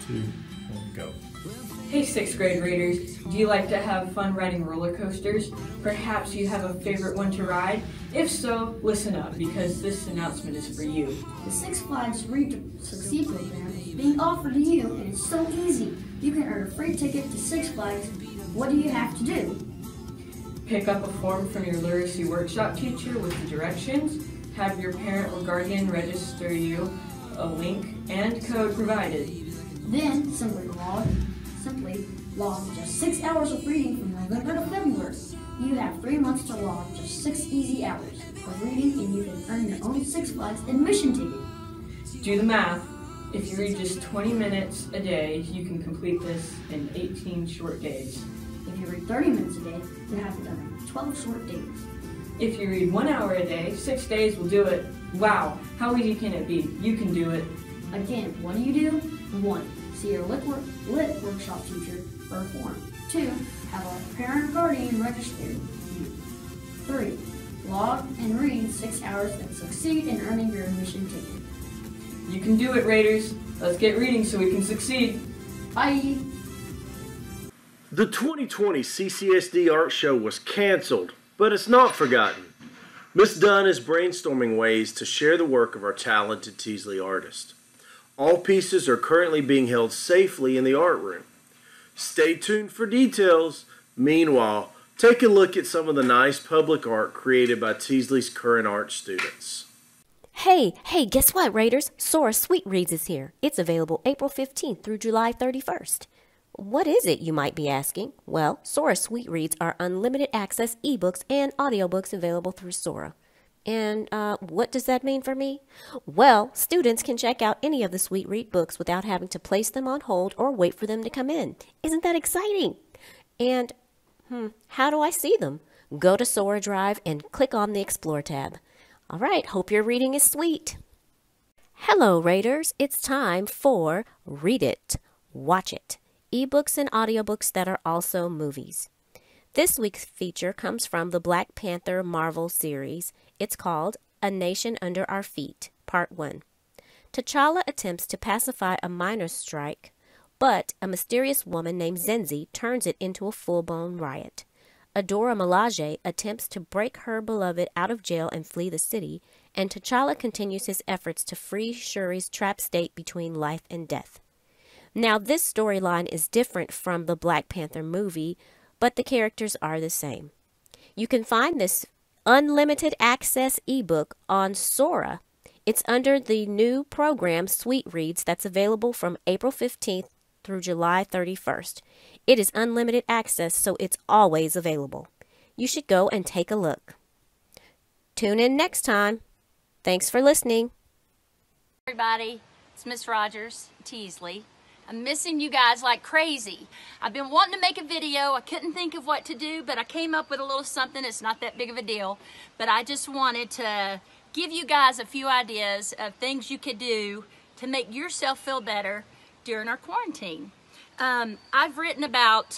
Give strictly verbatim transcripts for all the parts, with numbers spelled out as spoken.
two, one, go. Hey sixth grade readers, do you like to have fun riding roller coasters? Perhaps you have a favorite one to ride? If so, listen up, because this announcement is for you. The Six Flags Read to Succeed program is being offered to you, and it's so easy. You can earn a free ticket to Six Flags. What do you have to do? Pick up a form from your literacy workshop teacher with the directions, have your parent or guardian register you, a link and code provided. Then simply log, simply log just six hours of reading from November to February. You have three months to log just six easy hours of reading, and you can earn your own Six Flags admission ticket. Do the math. If you read just twenty minutes a day, you can complete this in eighteen short days. If you read thirty minutes a day, you have it done in twelve short days. If you read one hour a day, six days will do it. Wow, how easy can it be? You can do it. Again, what do you do? One, see your lit, work, lit workshop teacher for a form. Two, have a parent or guardian register you. Three, log and read six hours and succeed in earning your admission ticket. You can do it, Raiders. Let's get reading so we can succeed. Bye! The twenty twenty C C S D Art Show was canceled, but it's not forgotten. Miz Dunn is brainstorming ways to share the work of our talented Teasley artist. All pieces are currently being held safely in the art room. Stay tuned for details. Meanwhile, take a look at some of the nice public art created by Teasley's current art students. Hey, hey, guess what, Raiders? Sora Sweet Reads is here. It's available April fifteenth through July thirty-first. What is it, you might be asking? Well, Sora Sweet Reads are unlimited access ebooks and audiobooks available through Sora. And uh, what does that mean for me? Well, students can check out any of the Sweet Read books without having to place them on hold or wait for them to come in. Isn't that exciting? And, hmm, how do I see them? Go to Sora Drive and click on the Explore tab. All right, hope your reading is sweet. Hello, Raiders. It's time for Read It, Watch It. Ebooks and audiobooks that are also movies. This week's feature comes from the Black Panther Marvel series. It's called A Nation Under Our Feet, Part one. T'Challa attempts to pacify a miners' strike, but a mysterious woman named Zenzi turns it into a full-blown riot. Adora Milaje attempts to break her beloved out of jail and flee the city, and T'Challa continues his efforts to free Shuri's trapped state between life and death. Now, this storyline is different from the Black Panther movie, but the characters are the same. You can find this unlimited access ebook on Sora. It's under the new program Sweet Reads that's available from April fifteenth through July thirty-first. It is unlimited access, so it's always available. You should go and take a look. Tune in next time. Thanks for listening. Everybody, it's Miss Rogers, Teasley. I'm missing you guys like crazy. I've been wanting to make a video. I couldn't think of what to do, but I came up with a little something. It's not that big of a deal, but I just wanted to give you guys a few ideas of things you could do to make yourself feel better during our quarantine. Um, I've written about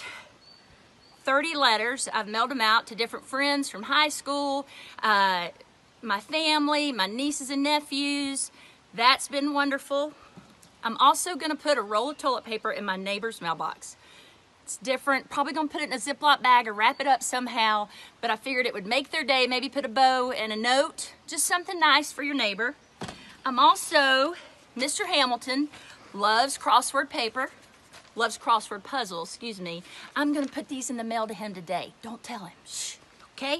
thirty letters. I've mailed them out to different friends from high school, uh, my family, my nieces and nephews. That's been wonderful. I'm also going to put a roll of toilet paper in my neighbor's mailbox. It's different. Probably going to put it in a Ziploc bag or wrap it up somehow, but I figured it would make their day. Maybe put a bow and a note, just something nice for your neighbor. I'm also, Mister Hamilton loves crossword paper, loves crossword puzzles, excuse me. I'm going to put these in the mail to him today. Don't tell him. Shh. Okay?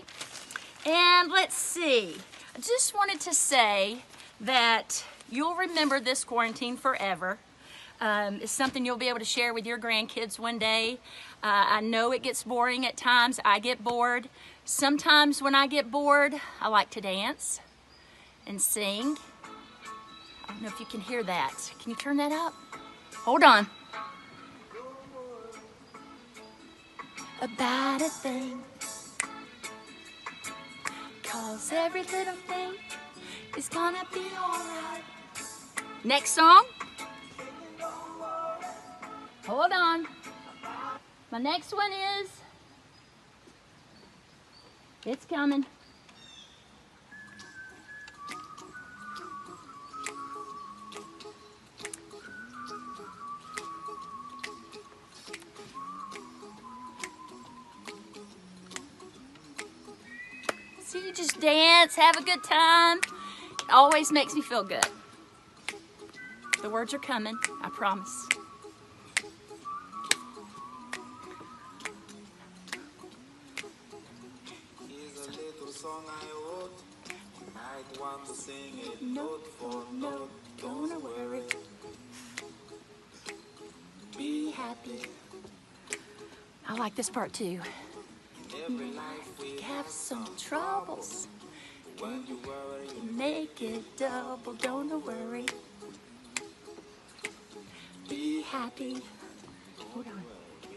And let's see. I just wanted to say that you'll remember this quarantine forever. Um, it's something you'll be able to share with your grandkids one day. Uh, I know it gets boring at times. I get bored. Sometimes when I get bored, I like to dance and sing. I don't know if you can hear that. Can you turn that up? Hold on. About a thing, 'cause every little thing is gonna be alright. Next song. Hold on. My next one is, it's coming. So you just dance, have a good time. It always makes me feel good. The words are coming, I promise. Here's a little song I wrote. You might want to sing it note for note. Don't worry. Be happy. I like this part too. Every life we Have some troubles. when you worry. Make it double, don't worry. Be happy. Hold on.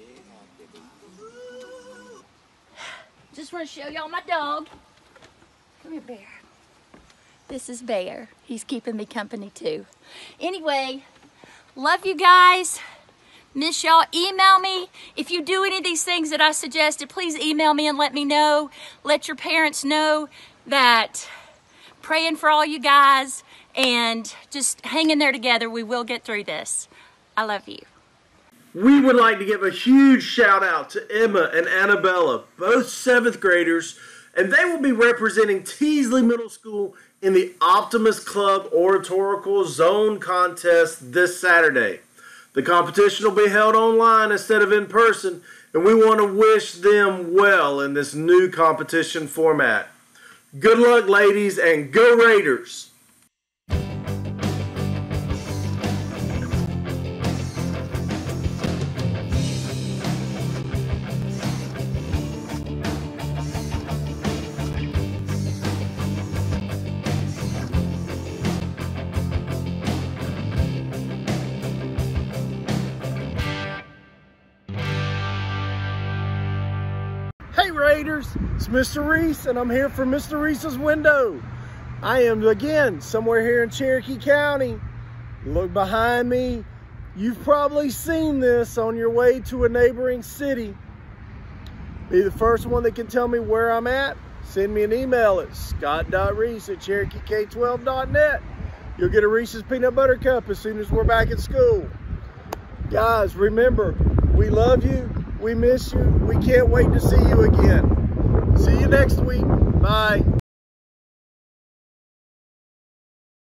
Just want to show y'all my dog. Come here, Bear. This is Bear. He's keeping me company too. Anyway, love you guys. Miss y'all. Email me. If you do any of these things that I suggested, please email me and let me know. Let your parents know that praying for all you guys and just hang in there together. We will get through this. I love you. We would like to give a huge shout out to Emma and Annabella, both seventh graders, and they will be representing Teasley Middle School in the Optimus Club Oratorical Zone Contest this Saturday. The competition will be held online instead of in person, and we want to wish them well in this new competition format. Good luck, ladies, and go Raiders! Hey Raiders, it's Mister Reese and I'm here for Mister Reese's window. I am again somewhere here in Cherokee County. Look behind me. You've probably seen this on your way to a neighboring city. Be the first one that can tell me where I'm at. Send me an email at scott dot reese at cherokee k twelve dot net. You'll get a Reese's Peanut Butter Cup as soon as we're back at school. Guys, remember, we love you. We miss you. We can't wait to see you again. See you next week. Bye.